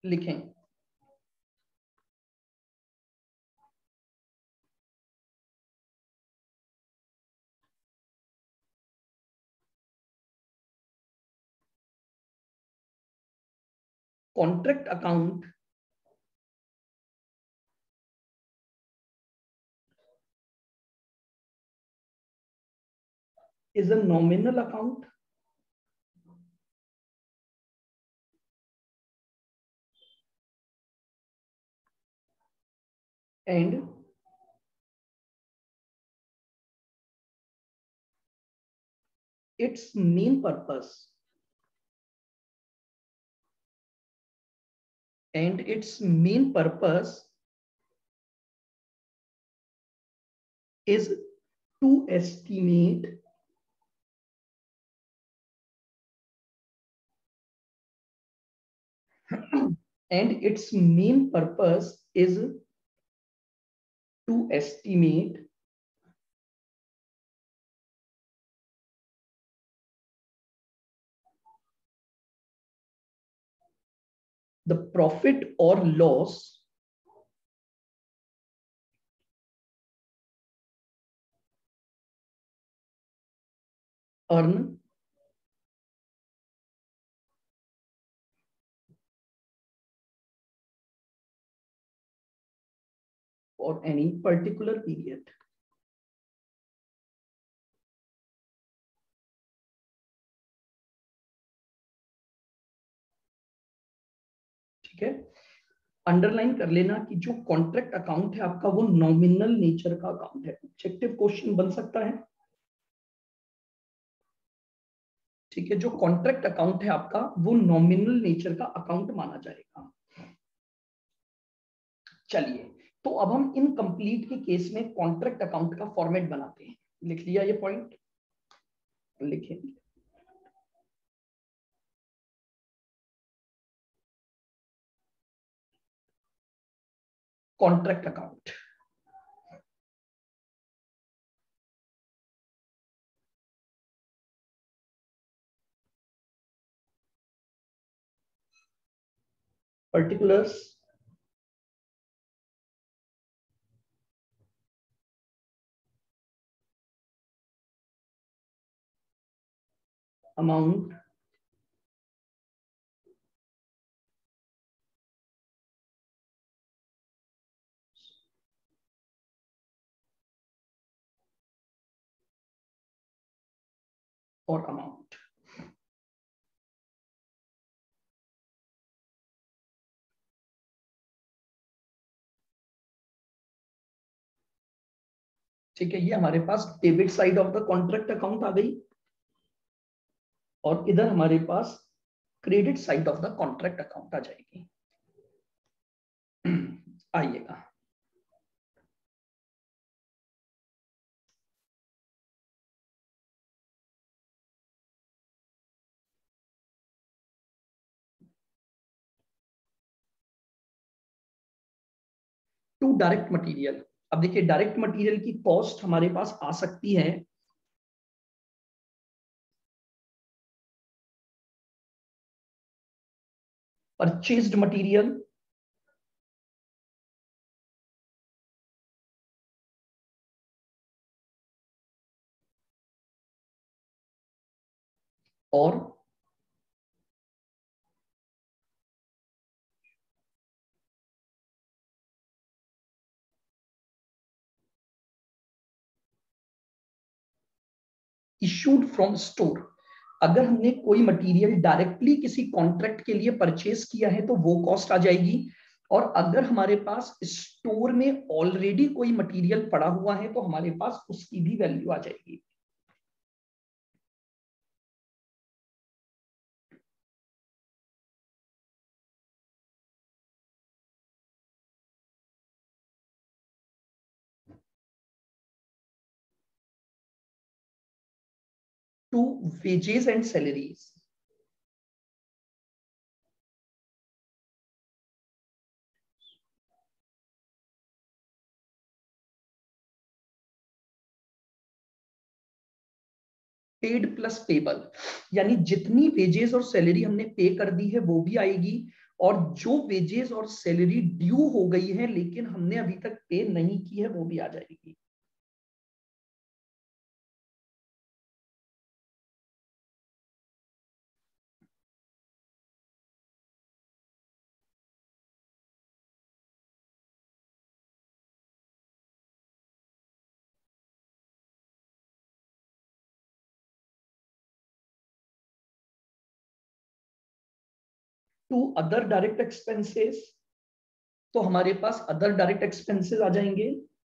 लिखें। Contract account is a nominal account and its main purpose is to estimate the profit or loss earned for any particular period. ठीक है, underline कर लेना कि जो contract account है आपका वो नॉमिनल नेचर का अकाउंट है। ऑब्जेक्टिव क्वेश्चन बन सकता है। ठीक है, जो कॉन्ट्रैक्ट अकाउंट है आपका वो नॉमिनल नेचर का अकाउंट माना जाएगा। चलिए, तो अब हम इनकम्प्लीट के केस में कॉन्ट्रैक्ट अकाउंट का फॉर्मेट बनाते हैं। लिख लिया ये पॉइंट? लिखेंगे कॉन्ट्रैक्ट अकाउंट। पर्टिकुलर्स अमाउंट और अमाउंट। ठीक है, ये हमारे पास debit side of the contract account आ गई और इधर हमारे पास credit side of the contract account आ जाएगी। आइएगा, टू डायरेक्ट मटेरियल। अब देखिए, डायरेक्ट मटेरियल की कॉस्ट हमारे पास आ सकती है परचेज्ड मटेरियल और इशूड फ्रॉम स्टोर। अगर हमने कोई मटेरियल डायरेक्टली किसी कॉन्ट्रैक्ट के लिए परचेज किया है तो वो कॉस्ट आ जाएगी, और अगर हमारे पास स्टोर में ऑलरेडी कोई मटेरियल पड़ा हुआ है तो हमारे पास उसकी भी वैल्यू आ जाएगी। To wages and salaries. Paid plus payable, यानी जितनी वेजेस और सैलरी हमने पे कर दी है वो भी आएगी, और जो वेजेस और सैलरी ड्यू हो गई है लेकिन हमने अभी तक पे नहीं की है वो भी आ जाएगी। टू अदर डायरेक्ट एक्सपेंसेस, तो हमारे पास अदर डायरेक्ट एक्सपेंसेस आ जाएंगे।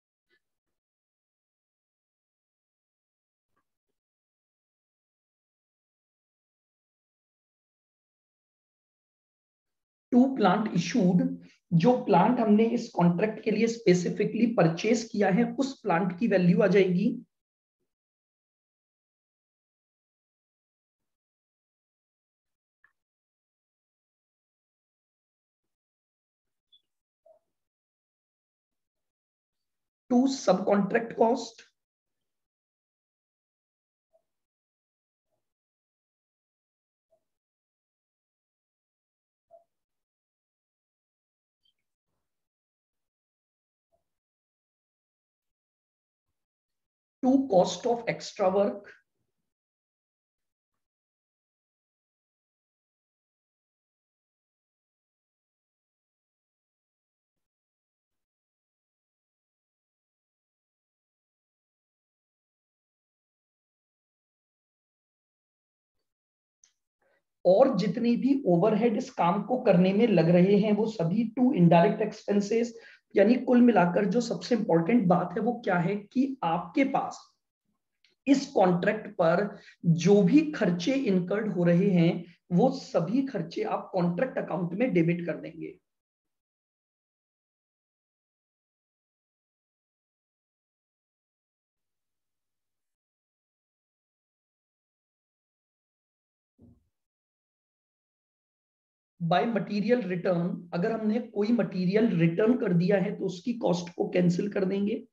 टू प्लांट इशूड, जो प्लांट हमने इस कॉन्ट्रैक्ट के लिए स्पेसिफिकली परचेस किया है उस प्लांट की वैल्यू आ जाएगी। To sub contract cost, to cost of extra work, और जितने भी ओवरहेड इस काम को करने में लग रहे हैं वो सभी टू इनडायरेक्ट एक्सपेंसेस। यानी कुल मिलाकर जो सबसे इंपॉर्टेंट बात है वो क्या है कि आपके पास इस कॉन्ट्रैक्ट पर जो भी खर्चे इनकर्ड हो रहे हैं वो सभी खर्चे आप कॉन्ट्रैक्ट अकाउंट में डेबिट कर देंगे। बाय मटेरियल रिटर्न, अगर हमने कोई मटेरियल रिटर्न कर दिया है तो उसकी कॉस्ट को कैंसिल कर देंगे।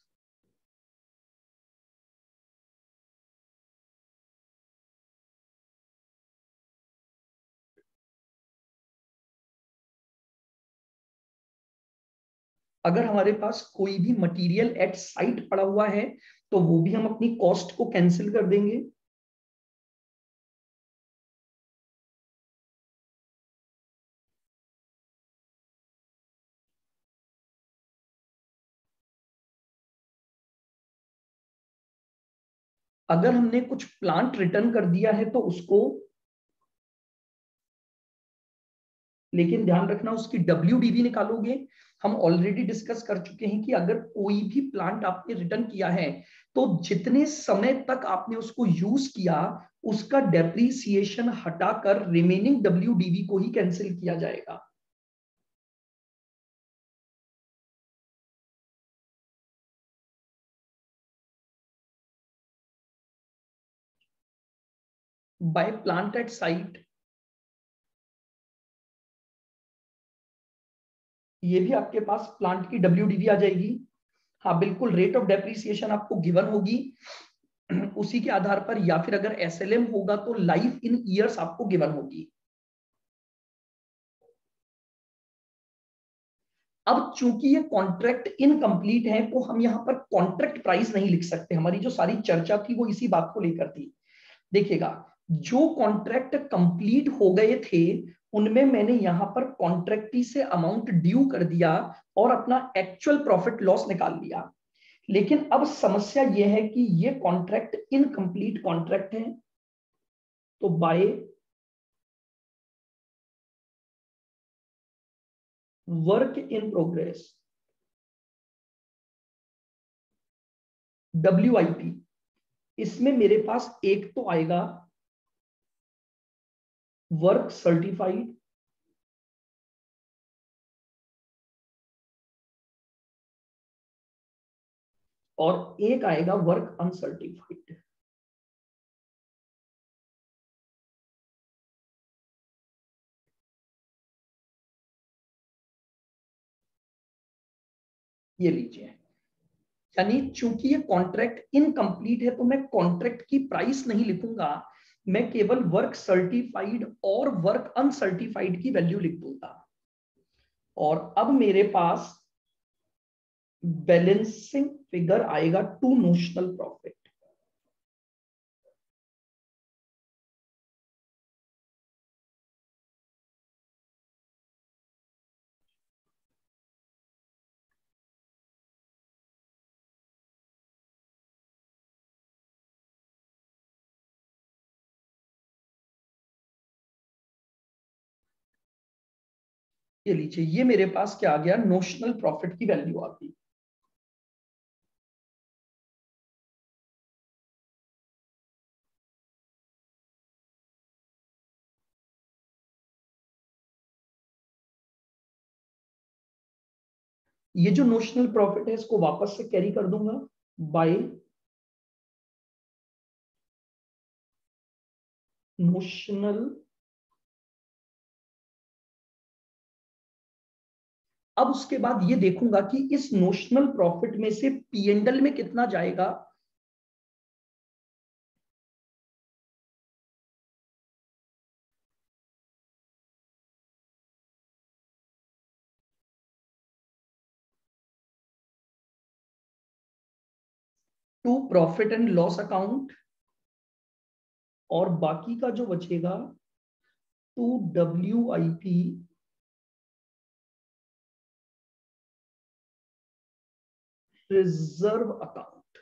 अगर हमारे पास कोई भी मटेरियल एट साइट पड़ा हुआ है तो वो भी हम अपनी कॉस्ट को कैंसिल कर देंगे। अगर हमने कुछ प्लांट रिटर्न कर दिया है तो उसको, लेकिन ध्यान रखना उसकी WDV निकालोगे। हम ऑलरेडी डिस्कस कर चुके हैं कि अगर कोई भी प्लांट आपने रिटर्न किया है तो जितने समय तक आपने उसको यूज किया उसका डेप्रीसिएशन हटाकर रिमेनिंग WDV को ही कैंसिल किया जाएगा। बाय प्लांट एट साइट, ये भी आपके पास प्लांट की WDV आ जाएगी। हाँ बिल्कुल, रेट ऑफ डेप्रीसिएशन आपको गिवन होगी उसी के आधार पर, या फिर अगर SLM होगा तो लाइफ इन ईयर्स आपको गिवन होगी। अब चूंकि ये कॉन्ट्रैक्ट इनकम्प्लीट है तो हम यहाँ पर कॉन्ट्रैक्ट प्राइस नहीं लिख सकते। हमारी जो सारी चर्चा थी वो इसी बात को लेकर थी। देखिएगा, जो कॉन्ट्रैक्ट कंप्लीट हो गए थे उनमें मैंने यहां पर कॉन्ट्रैक्टी से अमाउंट ड्यू कर दिया और अपना एक्चुअल प्रॉफिट लॉस निकाल लिया। लेकिन अब समस्या यह है कि ये कॉन्ट्रैक्ट इनकम्प्लीट कॉन्ट्रैक्ट है, तो by work in progress, WIP, इसमें मेरे पास एक तो आएगा वर्क सर्टिफाइड, और एक आएगा वर्क अनसर्टिफाइड। ये लीजिए, यानी चूंकि ये कॉन्ट्रैक्ट इनकम्प्लीट है तो मैं कॉन्ट्रैक्ट की प्राइस नहीं लिखूंगा, मैं केवल वर्क सर्टिफाइड और वर्क अनसर्टिफाइड की वैल्यू लिख दूंगा। और अब मेरे पास बैलेंसिंग फिगर आएगा टू नोशनल प्रॉफिट। ये लीजिए, ये मेरे पास क्या आ गया, नोशनल प्रॉफिट की वैल्यू आ गई। ये जो नोशनल प्रॉफिट है इसको वापस से कैरी कर दूंगा बाय नोशनल। अब उसके बाद ये देखूंगा कि इस नोशनल प्रॉफिट में से पीएनडल में कितना जाएगा। To profit and loss account, और बाकी का जो बचेगा टू WIP रिजर्व अकाउंट।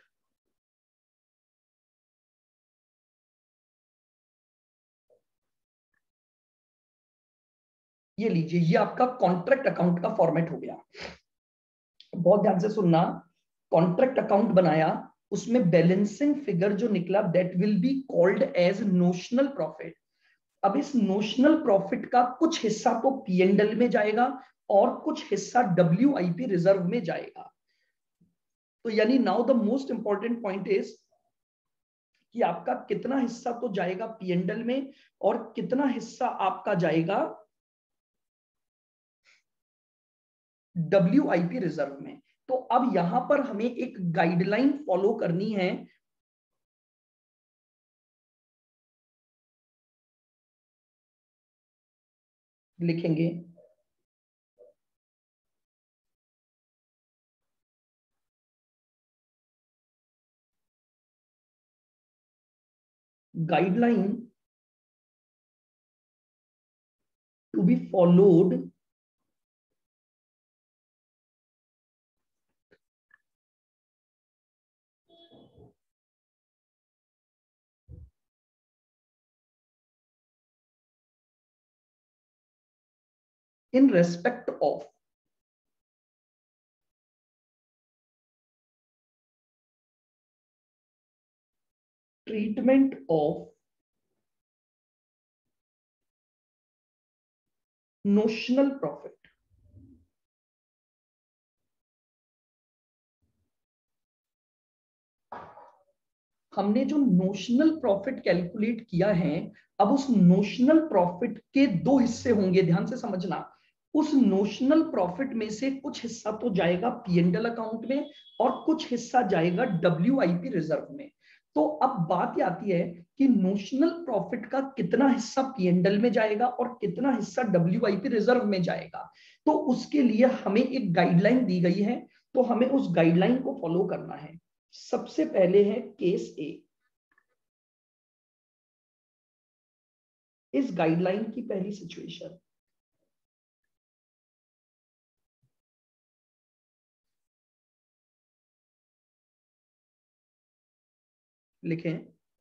ये लीजिए, ये आपका कॉन्ट्रैक्ट अकाउंट का फॉर्मेट हो गया। बहुत ध्यान से सुनना, कॉन्ट्रैक्ट अकाउंट बनाया, उसमें बैलेंसिंग फिगर जो निकला that will be called as notional profit. अब इस नोशनल प्रॉफिट का कुछ हिस्सा तो पीएनडल में जाएगा और कुछ हिस्सा WIP रिजर्व में जाएगा। तो यानी now the most important point is कि आपका कितना हिस्सा तो जाएगा पीएनडल में और कितना हिस्सा आपका जाएगा WIP रिजर्व में। तो अब यहां पर हमें एक गाइडलाइन फॉलो करनी है। लिखेंगे guideline to be followed in respect of treatment of notional profit। हमने जो नोशनल प्रॉफिट कैलकुलेट किया है, अब उस नोशनल प्रॉफिट के दो हिस्से होंगे, ध्यान से समझना। उस नोशनल प्रॉफिट में से कुछ हिस्सा तो जाएगा पीएनडल अकाउंट में और कुछ हिस्सा जाएगा WIP रिजर्व में। तो अब बात ये आती है कि नोशनल प्रॉफिट का कितना हिस्सा पीएनडल में जाएगा और कितना हिस्सा WIP रिजर्व में जाएगा। तो उसके लिए हमें एक गाइडलाइन दी गई है, तो हमें उस गाइडलाइन को फॉलो करना है। सबसे पहले है केस ए। इस गाइडलाइन की पहली सिचुएशन लिखें,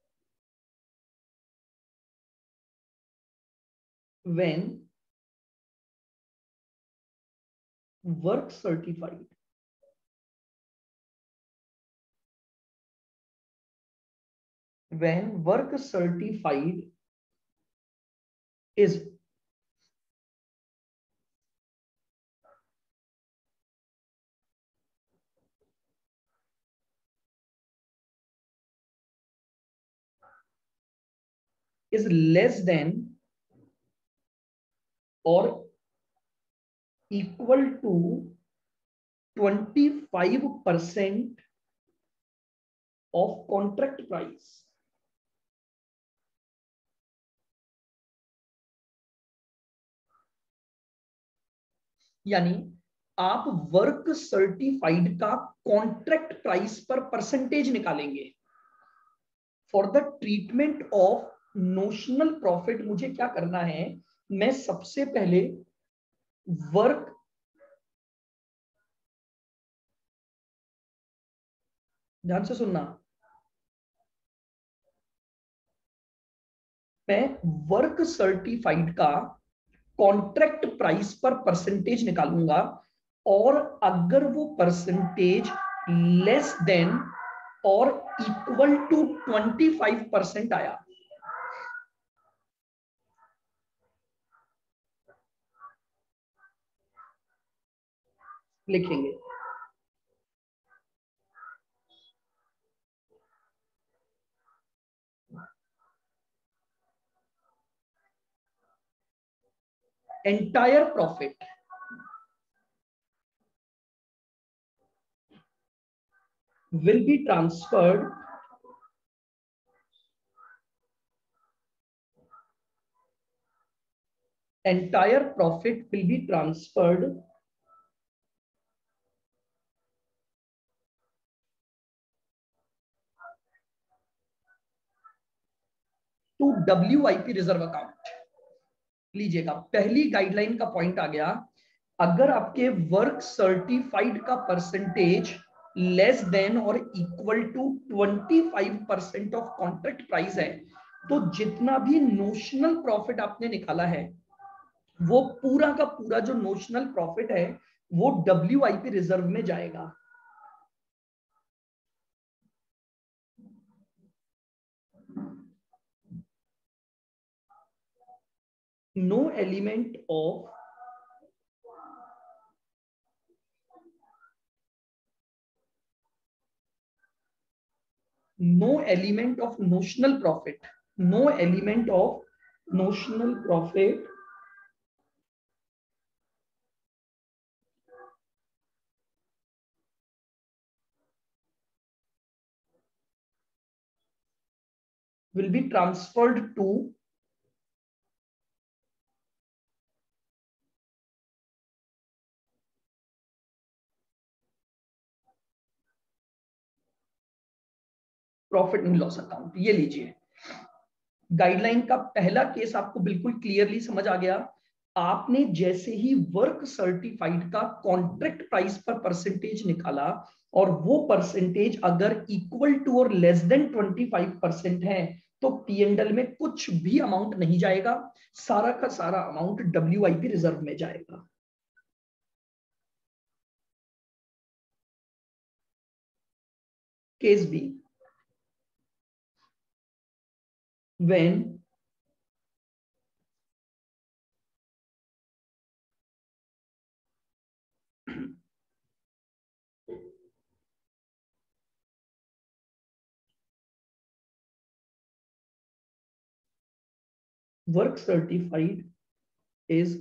when work certified when work certified is less than or equal to 25% of contract price, यानी आप वर्क सर्टिफाइड का कॉन्ट्रैक्ट प्राइस पर परसेंटेज निकालेंगे। For the treatment of notional profit मुझे क्या करना है, मैं सबसे पहले वर्क ध्यान से सुनना, मैं वर्क सर्टिफाइड का कॉन्ट्रैक्ट प्राइस पर परसेंटेज निकालूंगा, और अगर वो परसेंटेज लेस देन और इक्वल टू 25% आया, लिखेंगे entire profit will be transferred entire profit will be transferred to WIP reserve account. लीजिएगा, पहली गाइडलाइन का पॉइंट आ गया, अगर आपके वर्क सर्टिफाइड का परसेंटेज लेस देन और equal to 25% of contract price है, तो जितना भी नोशनल प्रॉफिट आपने निकाला है, वो पूरा का पूरा जो नोशनल प्रॉफिट है वो WIP रिजर्व में जाएगा। No element of notional profit, no element of notional profit will be transferred to profit and loss account. ये लीजिए, गाइडलाइन का पहला केस आपको बिल्कुल क्लियरली समझ आ गया। आपने जैसे ही वर्क सर्टिफाइड का कॉन्ट्रैक्ट प्राइस पर परसेंटेज निकाला, और वो परसेंटेज अगर इक्वल टू और लेस देन 25% है, तो P&L में कुछ भी अमाउंट नहीं जाएगा, सारा का सारा अमाउंट WIP रिजर्व में जाएगा। Case B, when work certified is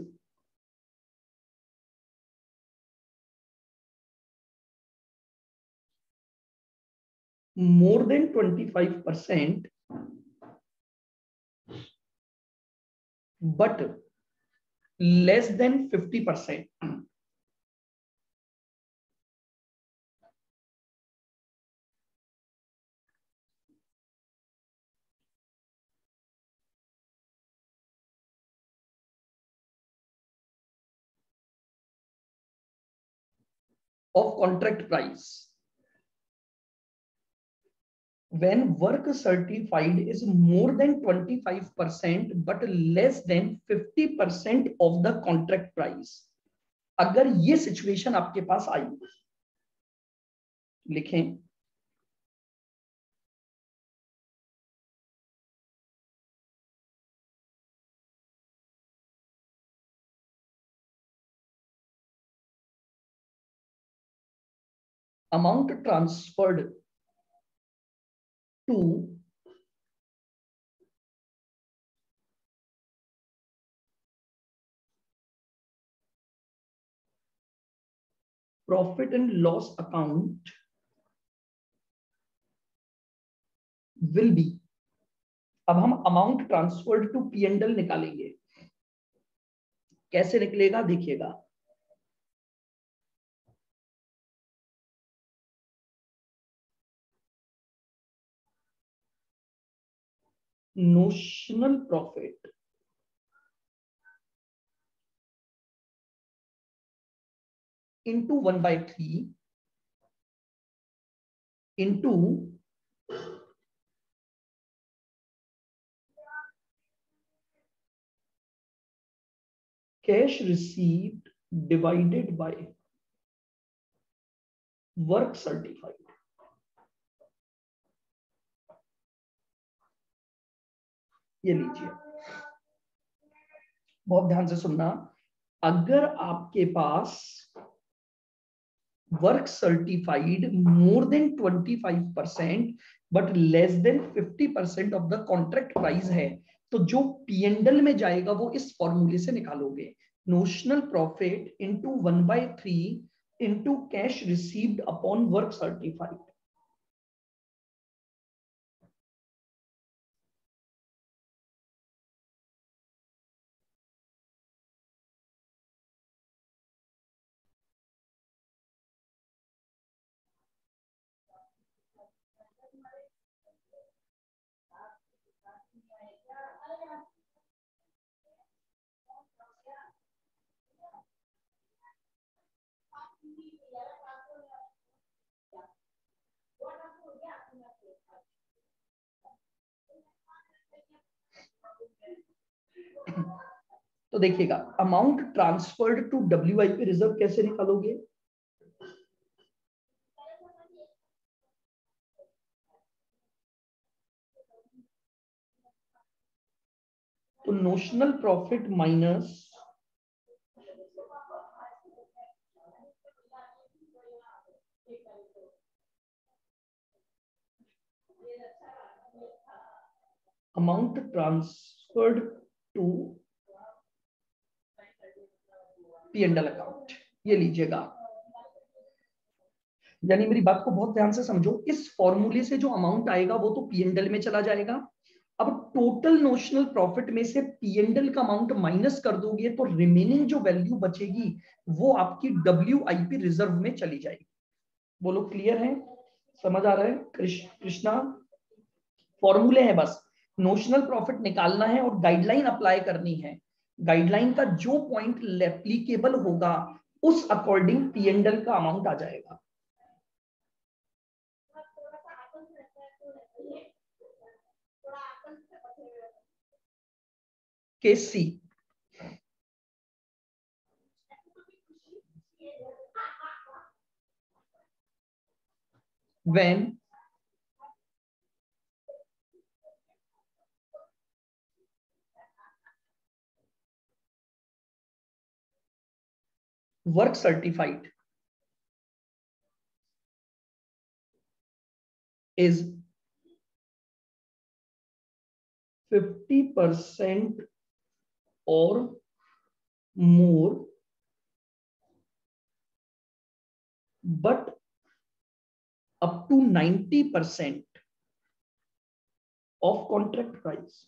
more than 25% but less than 50% of contract price. When work certified is more than 25% but less than 50% of the contract price, अगर ये situation आपके पास आई, लिखें amount transferred to profit and loss account will be, अब हम amount transferred to P&L निकालेंगे। कैसे निकलेगा देखिएगा, notional profit into 1/3 into cash received divided by work certified. ये लीजिए, बहुत ध्यान से सुनना। अगर आपके पास work certified more than 25% but less than 50% of the contract price है, तो जो पीएनडल में जाएगा वो इस फॉर्मूले से निकालोगे, notional profit into 1/3 into cash received upon work certified. तो देखिएगा, amount transferred to WIP reserve कैसे निकालोगे? तो notional profit minus amount transferred to P and L account. ये लीजिएगा, यानी मेरी बात को बहुत ध्यान से समझो, इस फॉर्मूले से जो अमाउंट आएगा वो तो पीएनडल में चला जाएगा। अब टोटल नोशनल प्रॉफिट में से पीएनडल का अमाउंट माइनस कर दोगे तो रिमेनिंग जो वैल्यू बचेगी वो आपकी डब्ल्यूआईपी रिजर्व में चली जाएगी। बोलो क्लियर है, समझ आ रहा है कृष्णा? फॉर्मूले हैं बस, नोशनल प्रॉफिट निकालना है और गाइडलाइन अप्लाई करनी है। गाइडलाइन का जो पॉइंट एप्लीकेबल होगा उस अकॉर्डिंग पीएनडल का अमाउंट आ जाएगा। Case C, when work certified is 50% or more but up to 90% of contract price।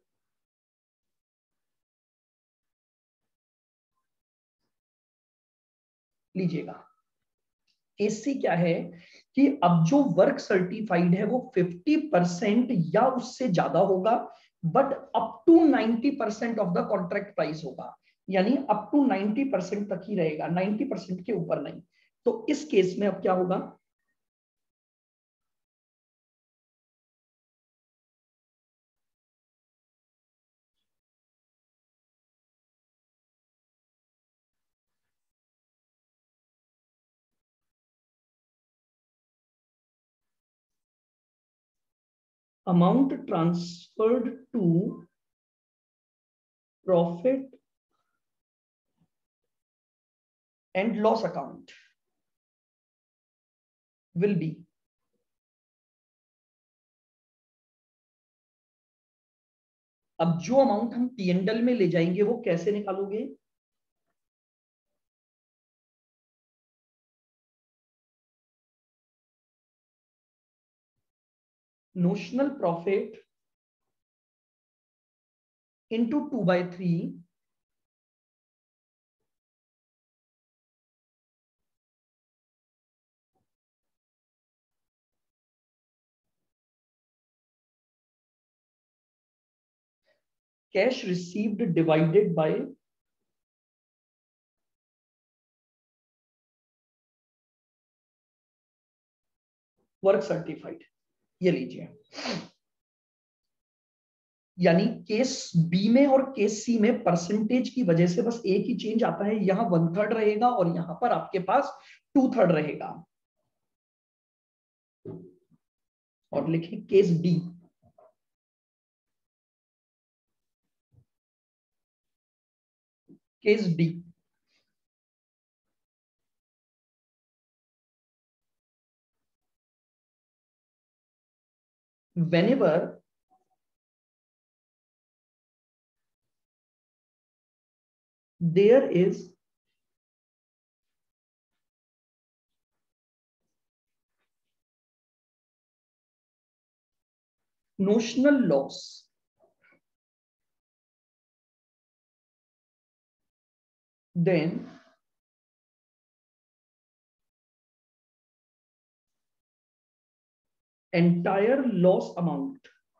लीजिएगा, एसी क्या है कि अब जो वर्क सर्टिफाइड है वो 50% या उससे ज्यादा होगा but up to 90% of the contract price होगा, यानी अप टू 90% तक ही रहेगा, 90% के ऊपर नहीं। तो इस केस में अब क्या होगा? Amount transferred to profit and loss account will be, अब जो अमाउंट हम पीएनडल में ले जाएंगे वो कैसे निकालोगे? Notional profit into 2/3 cash received divided by work certified, ये लीजिए। यानी केस बी में और केस सी में परसेंटेज की वजह से बस एक ही चेंज आता है, यहां 1/3 रहेगा और यहां पर आपके पास 2/3 रहेगा। और लिखें case D, case D whenever there is notional loss, then entire loss amount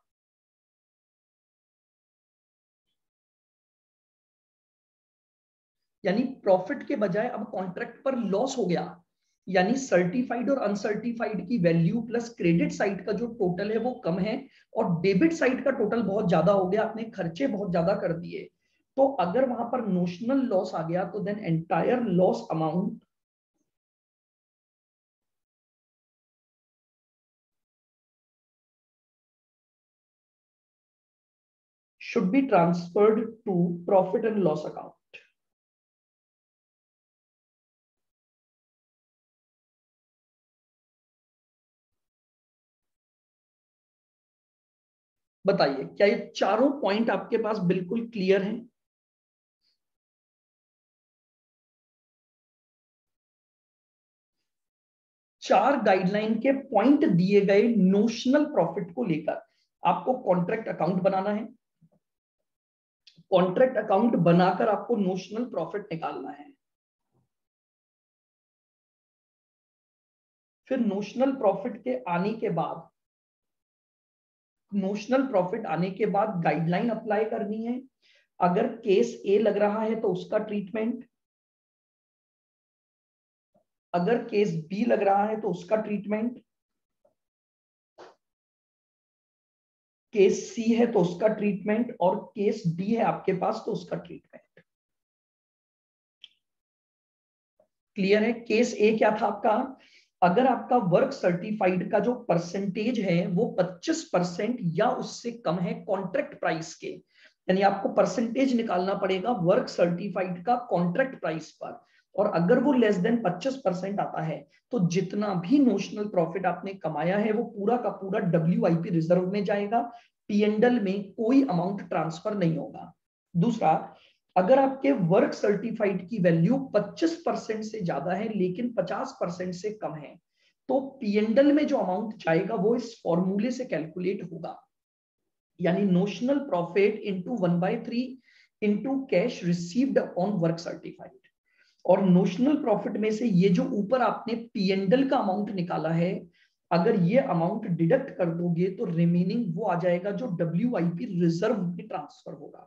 यानी प्रॉफिट के बजाय अब कॉन्ट्रैक्ट पर लॉस हो गया, यानी सर्टिफाइड और अनसर्टिफाइड की वैल्यू प्लस क्रेडिट साइड का जो टोटल है वो कम है और डेबिट साइड का टोटल बहुत ज्यादा हो गया, आपने खर्चे बहुत ज्यादा कर दिए। तो अगर वहां पर नोशनल लॉस आ गया तो then entire loss amount should be transferred to profit and loss account। बताइए क्या ये चारों पॉइंट आपके पास बिल्कुल क्लियर हैं? चार गाइडलाइन के पॉइंट दिए गए नोशनल प्रॉफिट को लेकर आपको कॉन्ट्रैक्ट अकाउंट बनाना है, कॉन्ट्रैक्ट अकाउंट बनाकर आपको नोशनल प्रॉफिट निकालना है। फिर नोशनल प्रॉफिट के आने के बाद, नोशनल प्रॉफिट आने के बाद गाइडलाइन अप्लाई करनी है। अगर केस ए लग रहा है तो उसका ट्रीटमेंट, अगर केस बी लग रहा है तो उसका ट्रीटमेंट, केस सी है तो उसका ट्रीटमेंट और केस डी है आपके पास तो उसका ट्रीटमेंट। क्लियर है? केस ए क्या था आपका? अगर आपका वर्क सर्टिफाइड का जो परसेंटेज है वो 25% या उससे कम है कॉन्ट्रैक्ट प्राइस के, यानी आपको परसेंटेज निकालना पड़ेगा वर्क सर्टिफाइड का कॉन्ट्रैक्ट प्राइस पर, और अगर वो लेस देन 25% आता है तो जितना भी नोशनल प्रॉफिट आपने कमाया है वो पूरा का पूरा WIP रिजर्व में जाएगा, P&L में कोई अमाउंट ट्रांसफर नहीं होगा। दूसरा, अगर आपके वर्क सर्टिफाइड की वैल्यू 25% से ज्यादा है लेकिन 50% से कम है तो P&L में जो अमाउंट जाएगा वो इस फॉर्मूले से कैलकुलेट होगा, यानी notional profit into 1/3 into cash received upon work certified. और नोशनल प्रॉफिट में से ये जो ऊपर आपने P&L का अमाउंट निकाला है, अगर ये अमाउंट डिडक्ट कर दोगे तो रिमेनिंग वो आ जाएगा जो WIP रिजर्व में ट्रांसफर होगा।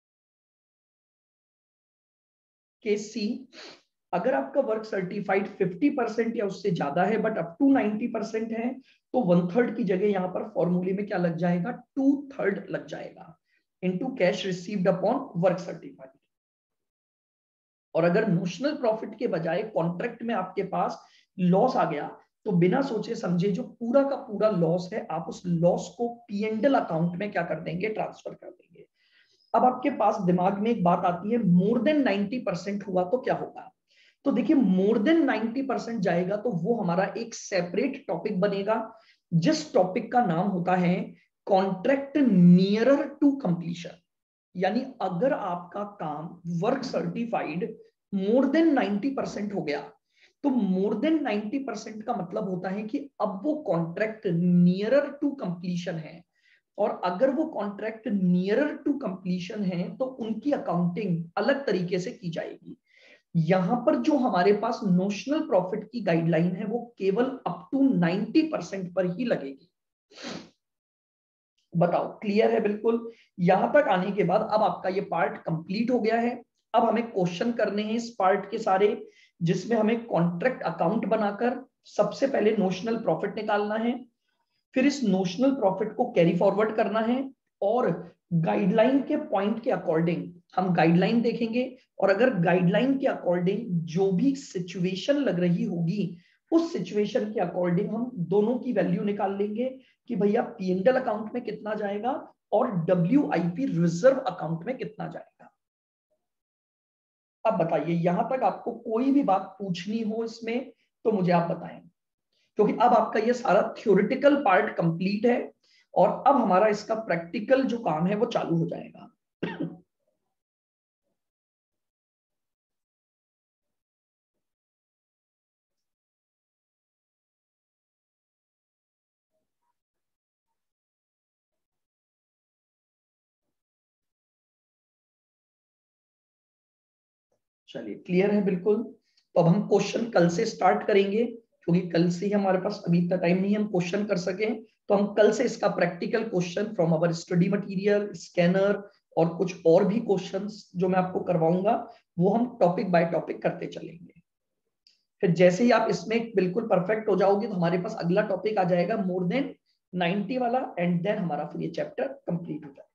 केस सी, अगर आपका वर्क सर्टिफाइड 50% या उससे ज्यादा है बट अप टू 90% है तो 1/3 की जगह यहां पर फॉर्मूले में क्या लग जाएगा? 2/3 लग जाएगा into cash received upon work certified. और अगर नोशनल प्रॉफिट के बजाय कॉन्ट्रैक्ट में आपके पास लॉस आ गया तो बिना सोचे समझे जो पूरा का पूरा लॉस है आप उस लॉस को P&L अकाउंट में क्या कर देंगे? ट्रांसफर कर देंगे। अब आपके पास दिमाग में एक बात आती है, मोर देन 90% हुआ तो क्या होगा? तो देखिए मोर देन 90% जाएगा तो वो हमारा एक सेपरेट टॉपिक बनेगा जिस टॉपिक का नाम होता है कॉन्ट्रैक्ट नियरर टू कंप्लीशन। यानी अगर आपका काम वर्क सर्टिफाइड मोर देन 90% हो गया तो मोर देन 90% का मतलब होता है कि अब वो कॉन्ट्रैक्ट नियरर टू कंप्लीशन है, और अगर वो कॉन्ट्रैक्ट नियरर टू कंप्लीशन है तो उनकी अकाउंटिंग अलग तरीके से की जाएगी। यहां पर जो हमारे पास नोशनल प्रॉफिट की गाइडलाइन है वो केवल अप टू 90% पर ही लगेगी। बताओ क्लियर है? बिल्कुल। यहां तक आने के बाद अब आपका ये पार्ट कंप्लीट हो गया है। अब हमें क्वेश्चन करने हैं इस पार्ट के सारे, जिसमें हमें कॉन्ट्रैक्ट अकाउंट बनाकर सबसे पहले नोशनल प्रॉफिट निकालना है, फिर इस नोशनल प्रॉफिट को कैरी फॉरवर्ड करना है, और गाइडलाइन के पॉइंट के अकॉर्डिंग हम गाइडलाइन देखेंगे, और अगर गाइडलाइन के अकॉर्डिंग जो भी सिचुएशन लग रही होगी उस सिचुएशन के अकॉर्डिंग हम दोनों की वैल्यू निकाल लेंगे कि भैया पीएनएल अकाउंट में कितना जाएगा और डब्ल्यूआईपी रिजर्व अकाउंट में कितना जाएगा। अब बताइए यहां तक आपको कोई भी बात पूछनी हो इसमें तो मुझे आप बताएं, क्योंकि अब आपका ये सारा थ्योरेटिकल पार्ट कंप्लीट है और अब हमारा इसका प्रैक्टिकल जो काम है वो चालू हो जाएगा। चलिए क्लियर है बिल्कुल। तो अब हम क्वेश्चन कल से स्टार्ट करेंगे, क्योंकि कल से ही हमारे पास अभी इतना टाइम नहीं है हम क्वेश्चन कर सकें, तो हम कल से इसका practical question from our study material, scanner और कुछ और भी क्वेश्चंस जो मैं आपको करवाऊंगा वो हम टॉपिक बाय टॉपिक करते चलेंगे। फिर जैसे ही आप इसमें बिल्कुल परफेक्ट हो जाओगे तो हमारे पास अगला टॉपिक आ जाएगा मोर देन 90 वाला, एंड देन हमारा फिर ये चैप्टर कंप्लीट हो जाएगा।